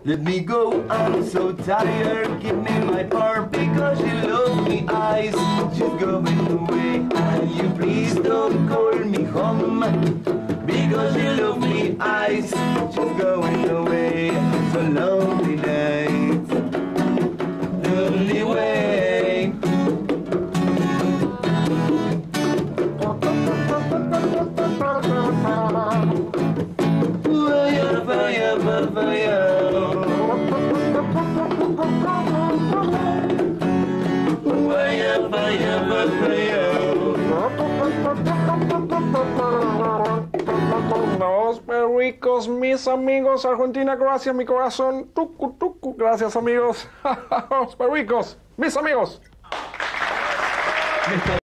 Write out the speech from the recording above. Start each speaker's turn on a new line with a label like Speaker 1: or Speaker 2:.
Speaker 1: Let me go, I'm so tired. Give me my part because you love me eyes. She's going away, and you please don't call me home because you love me eyes. She's going away, so lonely night, lonely way. Vaya, vaya, vaya.
Speaker 2: Los pericos, mis amigos. Argentina, Croacia, mi corazón. Tucu, tucu. Gracias, amigos. Los pericos, mis amigos.